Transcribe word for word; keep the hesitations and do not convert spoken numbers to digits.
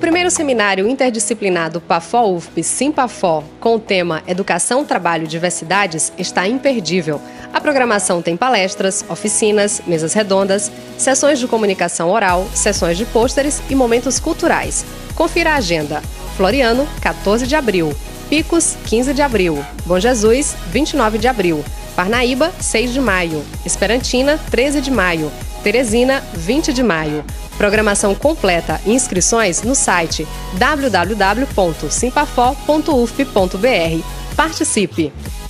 primeiro seminário interdisciplinar do PAFO U F P Simpafó, com o tema Educação, Trabalho e Diversidades, está imperdível. A programação tem palestras, oficinas, mesas redondas, sessões de comunicação oral, sessões de pôsteres e momentos culturais. Confira a agenda. Floriano, quatorze de abril. Picos, quinze de abril. Bom Jesus, vinte e nove de abril. Parnaíba, seis de maio. Esperantina, treze de maio. Teresina, vinte de maio. Programação completa e inscrições no site w w w ponto simpafó ponto u f p ponto b r. Participe!